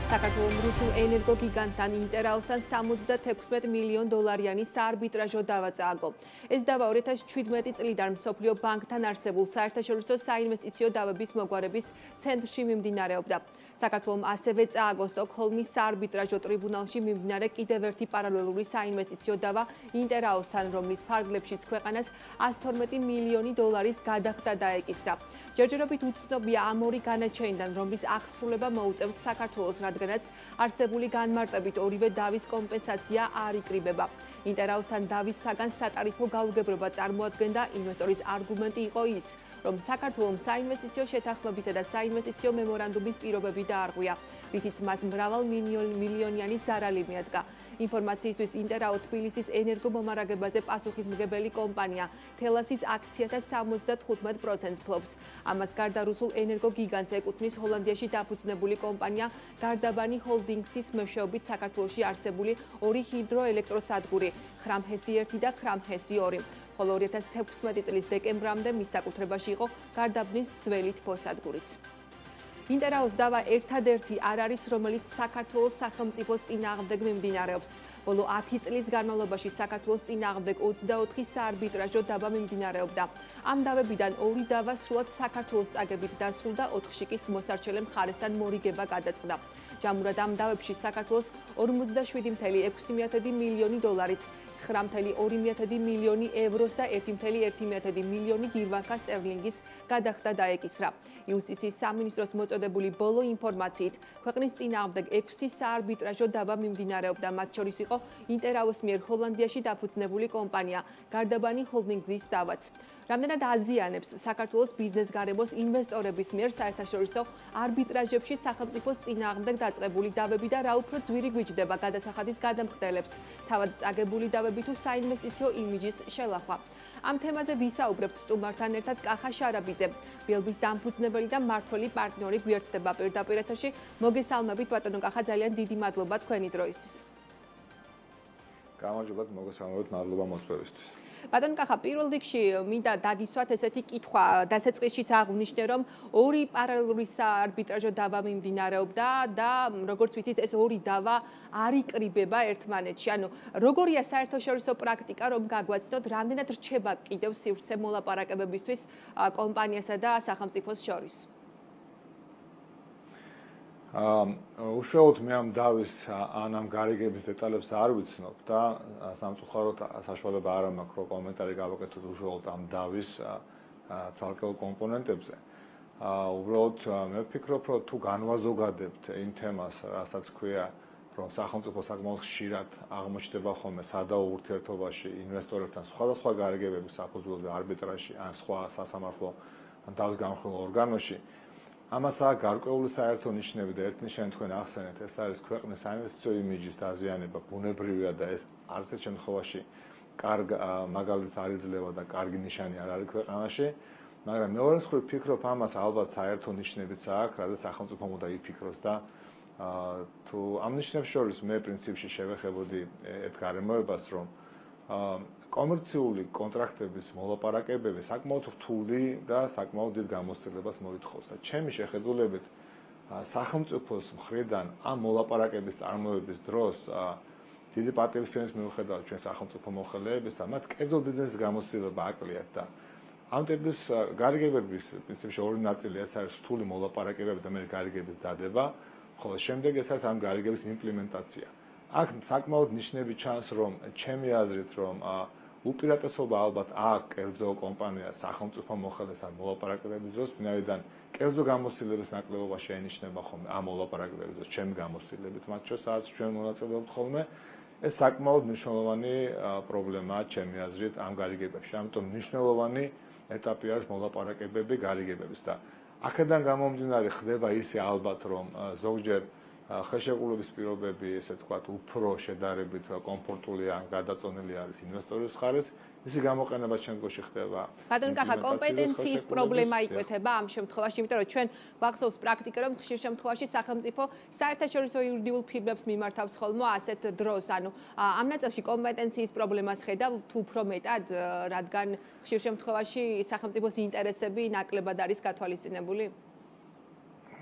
საქართველოს რუსულ ენერგოგიგანტთან ინტერაოსთან 76 მილიონ დოლარიანი საარბიტრაჟო დავა წააგო. ეს დავა 2017 წლიდან მსოფლიო ბანკთან არსებულ საერთაშორისო საინვესტიციო დავების მოგვარების ცენტრში მიმდინარეობდა. საქართველოს ასევე წააგო სტოკჰოლმის საარბიტრაჟო ტრიბუნალში მიმდინარე კიდევ ერთი პარალელური საინვესტიციო დავა ინტერაოსთან, რომლის ფარგლებშიც ქვეყანას 112 მილიონი დოლარის გადახდა დაეკისრა. ჯერჯერობით უცნობია ამ ორი განაჩენიდან, რომლის აღსრულება მოუწევს საქართველოს, რადგანაც არსებული განმარტებით ორივე დავის კომპენსაცია არ იკრიბება. ინტერაოსთან დავის საგან სატარიფო გაუგებრობა წარმოადგენდა. ინვესტორის არგუმენტი იყო ის, რომ საქართველოს საინვესტიციო შეთანხმებისა და საინვესტიციო მემორანდუმის პირობები დაარღვია, რითიც მას მრავალ მილიონიანი ზარალი მიადგა. ინფორმაციისთვის ინტერაო თბილისის ენერგომომარაგებაზე პასუხისმგებელი კომპანია თელასის აქციათა 75% ფლობს. ამას გარდა რუსულ ენერგოგიგანტს ეკუთვნის ჰოლანდიაში დაფუძნებული კომპანია გარდაბანი ჰოლდინგსის მეშვეობით საქართველოში არსებული ორი ჰიდროელექტროსადგური ხრამჰესი 1 და ხრამჰესი 2, ხოლო 2016 წლის დეკემბრამდე მის საკუთრებაში იყო გარდაბნის ძველი თბოსადგურიც. ინტერაოს დავა ერთადერთი არ არის, რომელიც საქართველოს სახელმწიფოს წინააღმდეგ მიმდინარეობს. ბოლო 10 წლის განმავლობაში საქართველოს წინააღმდეგ 24 საარბიტრაჟო დავა მიმდინარეობდა. ამ დავებიდან 2 დავა სრულად საქართველოს წაგებით დასრულდა, 4-ში კი მოსარჩელე მხარესთან მორიგება გადაწყდა. ჯამურად ამ დავებში საქართველოს 47,6 მილიონი დოლარის, 9,2 მილიონი ევროს და 1,1 მილიონი გირვანკა სტერლინგის გადახდა დაეკისრა. იუსტიციის სამინისტროს მოწოდებული ბოლო ინფორმაციით, ქვეყნის წინააღმდეგ 6 საარბიტრაჟო დავა მიმდინარეობდა, მათ შორის იყო ინტერაოს მიერ ჰოლანდიაში დაფუძნებული კომპანია გარდაბანი ჰოლდინგსის დავაც. რამდენად აზიანებს საქართველოს ბიზნეს გარემოს ინვესტორების მიერ საერთაშორისო არბიტრაჟებში სახელმწიფოს წინააღმდეგ დაწყებული დავები და რა უფრო ძვირი გვიჯდება გადასახადის გადამხდელებს, თავად წაგებული დავები თუ საინვესტიციო იმიჯის შელახვა. ამ თემაზე ვისაუბრებთ სტუმართან ერთად კახა შარაბიძე, ბილბის დამფუძნებელი და მმართველი პარტნიორი გვერდდება პირდაპირ ეთერში. მოგესალმებით ბატონო კახა, ძალიან დიდი მადლობა თქვენი დროისთვის. გამარჯობათ, მოგესალმებით, მადლობა მოსვევისთვის. ბატონო კახა, პირველ რიგში მინდა დაგისვათ ესეთი კითხვა, დასაწყისშიც აღვნიშნე, რომ ორი პარალელური საარბიტრაჟო დავა მიმდინარეობდა და როგორც ვიცით, ეს ორი დავა არ იკრიბება ერთმანეთში. ანუ როგორია საერთაშორისო პრაქტიკა, რომ გაგვაცნოთ, რამდენად რჩება კიდევ სივრცე მოლაპარაკებებისთვის კომპანიასა და სახელმწიფოს შორის? უშუალოდ მე ამ დავის ამ გარიგების დეტალებს არ ვიცნობ და სამწუხაროდ საშუალება არ მაქვს, რომ კომენტარი გავაკეთოთ უშუალოდ ამ დავის ცალკეულ კომპონენტებზე. უბრალოდ მე ვფიქრობ, რომ თუ განვაზოგადებთ იმ თემას, რასაც ქვია, რომ სახელმწიფო საკმაოდ ხშირად აღმოჩნდება ხოლმე სადაო ურთიერთობაში ინვესტორებთან სხვადასხვა გარიგებების საფუძველზე არბიტრაჟში ან სხვა სასამართლო ან დავის განხილულ ორგანოში, ამას აქვს გარკვეული საერთო ნიშნები და ერთნიშანი თქვენ ახსენეთ, ეს არის ქვეყნის საინვესტიციო იმიჯის დაზიანება, ბუნებრივია და ეს არც ერთ შემთხვევაში კარგ მაგალითს არ იძლევა და კარგი ნიშანი არ არის ქვეყანაში, მაგრამ მეორე მხრივ ვფიქრობ, ამას ალბათ საერთო ნიშნებიც აქვს, რადგან სახელმწიფომ უნდა იფიქროს და თუ ამ ნიშნებს შორის მე პრინციპში შევეხებოდი ერთ გარემოებას, რომ კომერციული კონტრაქტების მოლაპარაკებები საკმაოდ რთული და საკმაოდ დიდ გამოცდილებას მოითხოვს და ჩემი შეხედულებით სახელმწიფოს მხრიდან ამ მოლაპარაკების წარმოების დროს დიდი პატივისცემის მიუხედავად ჩვენ სახელმწიფო მოხელეებისა, მათ კერძო ბიზნესის გამოცდილება აკლიათ და ამ ტიპის გარიგებების პრინციპში ორი ნაწილია, ეს არის რთული მოლაპარაკებები და მე გარიგების დადება, ხოლო შემდეგ ეს არის ამ გარიგების იმპლემენტაცია. აქ საკმაოდ ნიშნები ჩანს, რომ ჩემი აზრით, რომ უპირატესობა ალბათ აქვს კერძო კომპანიას სახელმწიფო მოხელესთან მოლაპარაკებების დროს, ვინაიდან კერძო გამოცდილების ნაკლებობა შეინიშნება ხოლმე ამ მოლაპარაკებების დროს, ჩემი გამოცდილებით, მათ შორის სადაც ჩვენ მონაწილეობთ ხოლმე, ეს საკმაოდ მნიშვნელოვანი პრობლემაა ჩემი აზრით ამ გარიგებებში. ამიტომ მნიშვნელოვანი ეტაპი არის მოლაპარაკებები გარიგებების და აქედან გამომდინარე ხდება ისე ალბათ, რომ ზოგჯერ ხელშეკრულების პირობები, ესე ვთქვათ, უფრო შედარებით კომფორტული ან გადაწონილი არის ინვესტორის მხარეს, მისი გამოყენება შემდგომში ხდება. ბატონო კახა, კომპეტენციის პრობლემა იკვეთება ამ შემთხვევაში, იმიტომ რომ ჩვენ გვახსოვს პრაქტიკა, რომ ხშირ შემთხვევაში სახელმწიფო საერთაშორისო იურიდიულ ფირმებს მიმართავს ხოლმე ასეთ დროს, ანუ ამ ნაწილში კომპეტენციის პრობლემას ხედავ თუ უფრო მეტად, რადგან ხშირ შემთხვევაში სახელმწიფოს ინტერესები ნაკლებად არის გათვალისწინებული?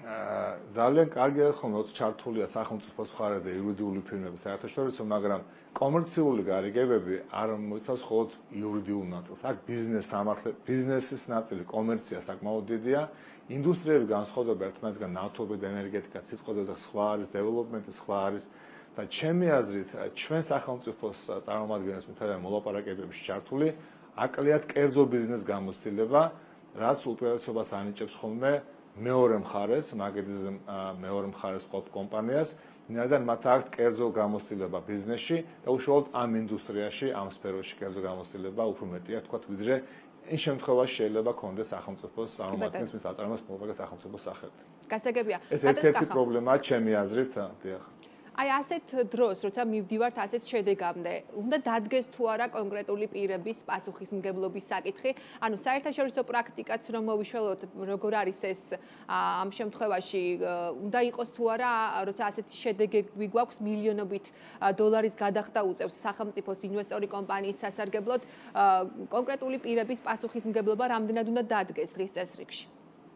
ძალიან კარგია ხომ როცა ჩართულია სახელმწიფოს მხარეზე იურიდიული ფირმები საერთაშორისო, მაგრამ კომერციული გარიგებები არ მოიცავს მხოლოდ იურიდიულ ნაწილს. აქ ბიზნესის ნაწილი, კომერცია საკმაოდ დიდია. ინდუსტრიები განსხვავდება ერთმანეთისგან, ნავთობი და ენერგეტიკა, სიტყვაზე სხვა არის, დეველოპმენტი სხვა არის და ჩემი აზრით, ჩვენ სახელმწიფოს წარმომადგენლებს მithara მოლაპარაკებებში ჩართული აკლიათ კერძო ბიზნეს გამოცდილება, რაც უპირატესობას ანიჭებს ხოლმე მეორე მხარეს, მაგედის მეორე მხარეს ყოფ კომპანიას, ვინაიდან მათ აქვთ კერძო გამოცდილება ბიზნესში და უშუალოდ ამ ინდუსტრიაში, ამ სფეროში კერძო გამოცდილება უფრო მეტია, თქვათ, ვიდრე იმ შემთხვევაში შეიძლება კონდეს სახელმწიფოს წარმომადგენლს მის აწარმოებს მოლაპარაკება სახელმწიფოს სახელით. გასაგებია. ეს ერთ-ერთი პრობლემაა ჩემი აზრით, დიახ. აი ასეთ დროს, როცა მივდივართ ასეთ შედეგამდე, უნდა დადგეს თუ არა კონკრეტული პირების პასუხისმგებლობის საკითხი. ანუ საერთაშორისო პრაქტიკაც რომ მოვიშველოთ, როგორ არის ეს ამ შემთხვევაში, უნდა იყოს თუ არა, როცა ასეთი შედეგები გვაქვს, მილიონობით დოლარის გადახდა უწევს სახელმწიფოს ინვესტორი კომპანიის სასარგებლოდ, კონკრეტული პირების პასუხისმგებლობა რამდენად უნდა დადგეს დღის წესრიგში?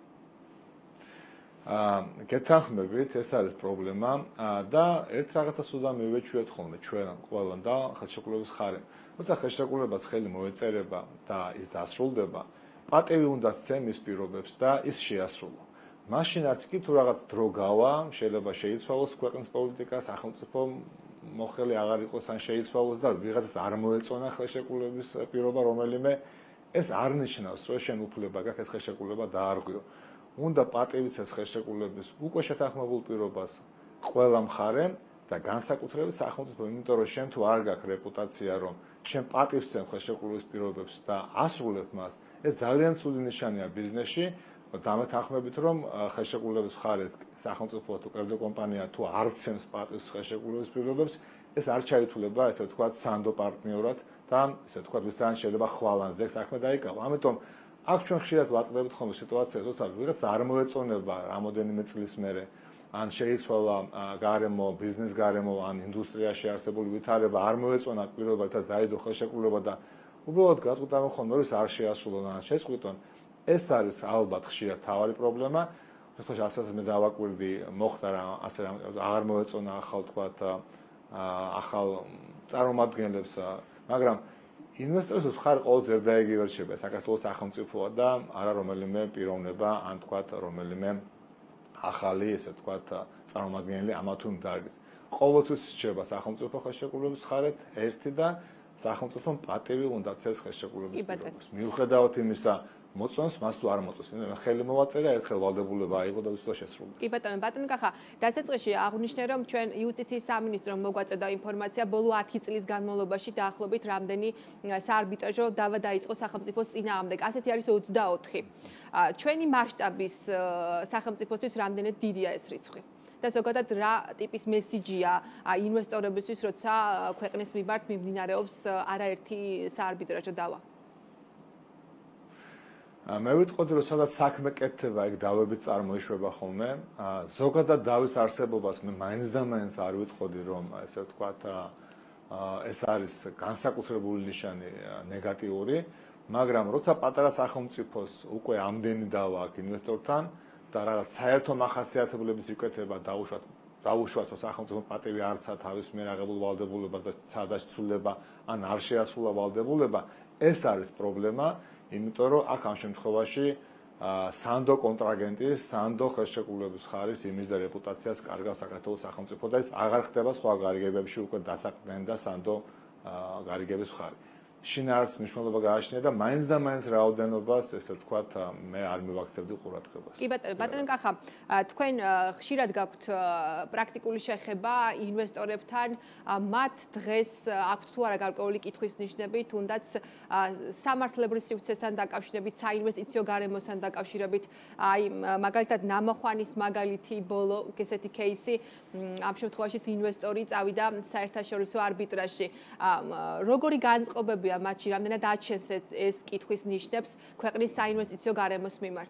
გეთანხმებით, ეს არის პრობლემა და ერთ რაღაცას უნდა მივეჩვიოთ ხოლმე ჩვენ ყველამ და ხელშეკრულების ხარემ. როცა ხელშეკრულებას ხელი მოეწერება და ის დასრულდება, პატივი უნდა სცემ ის პირობებს და ის შეასრულო. მაშინაც კი თუ რაღაც დრო გავა, შეიძლება შეიცვალოს ქვეყნის პოლიტიკა, სახელმწიფო მოხელი აღარ იყოს ან შეიცვალოს და ვიღაცას არ მოეწონა ხელშეკრულების პირობა რომელიმე, ეს არ ნიშნავს, რომ შენ უფლება გაქვს ეს ხელშეკრულება დაარღვიო. უნდა პატივიც ეს ხელშეკრულების უკვე შეთანხმებულ პირობას ყველა მხარემ და განსაკუთრებით სახელმწიფო, იმიტომ რომ შენ თუ არ გაქვს რეპუტაცია, რომ შენ პატივს სცემ ხელშეკრულების პირობებს და ასრულებ მას, ეს ძალიან ცუდი ნიშანია ბიზნესში. დამეთანხმებით, რომ ხელშეკრულების მხარეს სახელმწიფო თუ კერძო კომპანია თუ არ სცემს პატივს ხელშეკრულების პირობებს, ეს არ ჩაითვლება, ესე ვთქვათ, სანდო პარტნიორად და ესე ვთქვათ, ვისთან შეიძლება ხვალანზე საქმე დაიკავა. ამიტომ აქ ჩვენ ხშირად ვაწყდებით ხოლმე სიტუაციას, როცა ვიღაც არ მოეწონება რამოდენიმე წლის მერე, ან შეიცვალა გარემო, ბიზნეს გარემო, ან ინდუსტრიაში არსებული ვითარება არ მოეწონა პირობა, თაც დაიდო ხელშეკრულება და უბრალოდ გაწყვიტავენ ხოლმე, რომ ის არ შეასრულონ ან შეწყვიტონ. ეს არის ალბათ ხშირად თავარი პრობლემა. თქოს, ასაც მე დავაკვირდი, მოხდა რა, ასე რა, აღარ მოეწონა ახალ თქვათ, ახალ წარმომადგენლებს, მაგრამ ინვესტორებს მხარი ყოველთვის ერთდაიგივე რჩება, საქართველოს სახელმწიფოა და არა რომელიმე პიროვნება, ან თქვათ რომელიმე ახალი, ესე ვთქვათ, წარმომადგენელი ამა თუ იმ დარგის. ყოველთვის რჩება სახელმწიფო ხელშეკრულების მხარეთ ერთი და სახელმწიფომ პატივი უნდა წეს ხელშეკრულების პირობას. მიუხედავად იმისა, მოწონს მას თუ არ მოწონს. ხელი მოვაწერა, ერთხელ ვალდებულება აიღო და უცბად შესრულდა. კი ბატონო კახა, დასაწყისში აღვნიშნე, რომ ჩვენ იუსტიციის სამინისტრომ მოგვაწოდა ინფორმაცია, ბოლო 10 წლის განმავლობაში დაახლოებით რამდენი საარბიტრაჟო დავა დაიწყო სახელმწიფოს წინააღმდეგ. ასეთი არის 24. ჩვენი მასშტაბის სახელმწიფოსთვის რამდენად დიდია ეს რიცხვი? და ზოგადად რა ტიპის მესიჯია ინვესტორებისთვის, როცა ქვეყნის მიმართ მიმდინარეობს არაერთი საარბიტრაჟო დავა? მე ვიტყოდი, რომ სადაც საქმე კეთდება, იქ დავებით წარმოიშვება ხოლმე. ზოგადად დავის არსებობას მე მაინც და მაინც არ ვიტყოდი, რომ ესე ვთქვათ, ეს არის განსაკუთრებული ნიშანი ნეგატიური, მაგრამ როცა პატარა სახელმწიფოს უკვე ამდენი დავა აქვს ინვესტორთან და რაღაც საერთო მახასიათებლების იკეთება დაუშვათ სახელმწიფო პატივი არცა თავის მიერ აღებულ ვალდებულებას და სადასრულება ან არ შეასრულა ვალდებულება, ეს არის პრობლემა. იმიტომ რომ აქ ამ შემთხვევაში სანდო კონტრაგენტის, სანდო ხელშეკრულების ხარის იმის და რეპუტაციას კარგავს საქართველოს სახელმწიფო და ეს აღარ ხდება სხვა გარიგებებში უკვე დასაყრდენ და სანდო გარიგების ხარი. შინაარს მნიშვნელობა გააჩნია და მაინც და მაინც რაოდენობას, ესე ვთქვათ, მე არ მივაქცევდი ყურადღებას. კი ბატონო კახა, თქვენ ხშირად გაქვთ პრაქტიკული შეხება ინვესტორებთან, მათ დღეს აქვთ თუ არა გარკვეული კითხვის ნიშნები, თუნდაც სამართლებრივ სივრცესთან დაკავშირებით, საინვესტიციო გარემოსთან დაკავშირებით, აი მაგალითად ნამახვანის მაგალითი ბოლო ესეთი кейსი, ამ შემთხვევაშიც ინვესტორი წავიდა საერთაშორისო არბიტრაჟში. როგორი განწყობებია მათში, რამდენად აჩენს ეს კითხვის ნიშნებს ქვეყნის საინვესტიციო გარემოს მიმართ?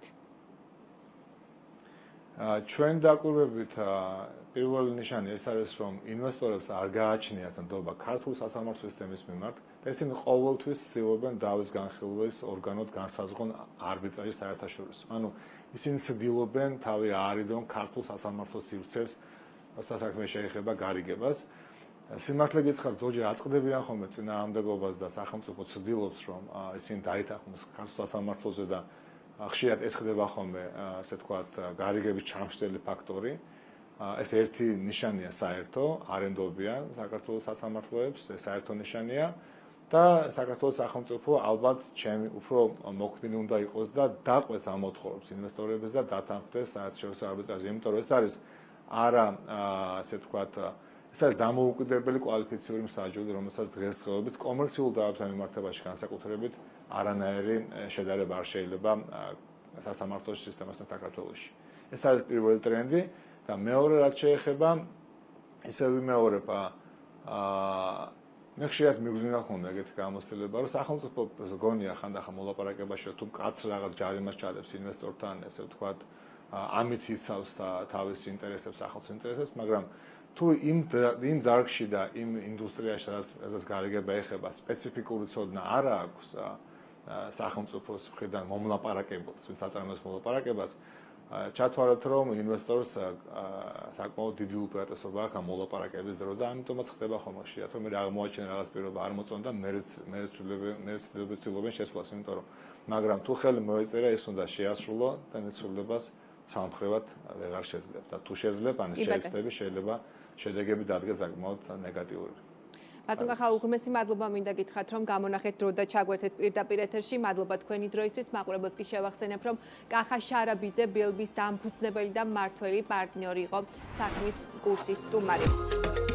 ჩვენ დაკვირვებით პირველი ნიშანი ეს არის, რომ ინვესტორებს არ გააჩნიათ ნდობა ქართული სასამართლო სისტემის მიმართ და ისინი ყოველთვის ცდილობენ დავის განხილვის ორგანოდ განსაზღვრონ არბიტრაჟის საერთაშორისო. ანუ ისინი ცდილობენ თავი აარიდონ ქართულ სასამართლო სივრცეს, საქმე შეეხება გარიგებას. სიმართლე გითხრათ, ზოგჯერ აწყდებიან ხოლმე წინააღმდეგობას და სახელმწიფო ცდილობს, რომ ისინი დაითანხმოს ქართულ სასამართლოზე და ხშირად ეს ხდება ხოლმე, ასე ვთქვათ, გარიგების ჩამშრდელი ფაქტორი. ეს ერთი ნიშანია საერთო, არენდობიან საქართველოს სასამართლოებს, ეს საერთო ნიშანია და საქართველოს სახელმწიფო ალბათ ჩემი უფრო მოქმედი უნდა იყოს და დაყვეს ამ მოთხოვნებს ინვესტორებს და დათანხმდეს საერთაშორისო არბიტრაჟი, იმიტომ რომ ეს არის არა, ასე ვთქვათ, ეს არის დამოუკიდებელი კვალიფიციური მსაჯული, რომელსაც დღესდღეობით კომერციულ დაავადებათა მიმართებაში განსაკუთრებით არანაირი შედარება არ შეიძლება სასამართლოს სისტემასთან საქართველოში. ეს არის პირველი ტრენდი და მეორე რაც შეეხება, ისე ვიმეორებ, მე ხშირად მიგზავნა ხოლმე ეგეთი გამოცდილება, რომ სახელმწიფო გონია ხანდახან მოლაპარაკებაში, თუ კაც რაღაც ჯარიმას ჩადებს ინვესტორთან, ესე ვთქვათ, ამით იცავს თავის ინტერესებს, სახელმწიფო ინტერესებს, მაგრამ თუ იმ დარგში და იმ ინდუსტრიაში, სადაც გარიგება ეხება, სპეციფიკური ცოდნა არ აქვს სახელმწიფოს მხრიდან მომლაპარაკებელს, ვინც აწარმოებს მოლაპარაკებას, ჩათვალეთ, რომ ინვესტორს საკმაოდ დიდი უპირატესობა აქვს ამ მოლაპარაკების დროს და ამიტომაც ხდება ხოლმე ხშირად, რომ მე აღმოაჩენა რაღაც პირობა არ მოწონდა და მე ცდილობენ შესვლას, იმიტომ რომ მაგრამ თუ ხელი მოეწერა, ის უნდა შეასრულო და მეცვლელებას სამხრევად ვეღარ შეძლებ და თუ შეძლებ, ან შეიძლება შეიძლება შედეგები დადგეს საკმაოდ ნეგატიური. ბატონ კახაუგმესი, მადლობა მინდა გითხრათ, რომ გამონახეთ დრო და ჩაგვერთეთ პირდაპირ ეთერში. მადლობა თქვენი დროისთვის. მაყურებელს კი შევახსენებ, რომ კახა შარაბიძე ბილბის დამფუძნებელი და მმართველი პარტნიორი იყო საქმის კურსის სტუმარი.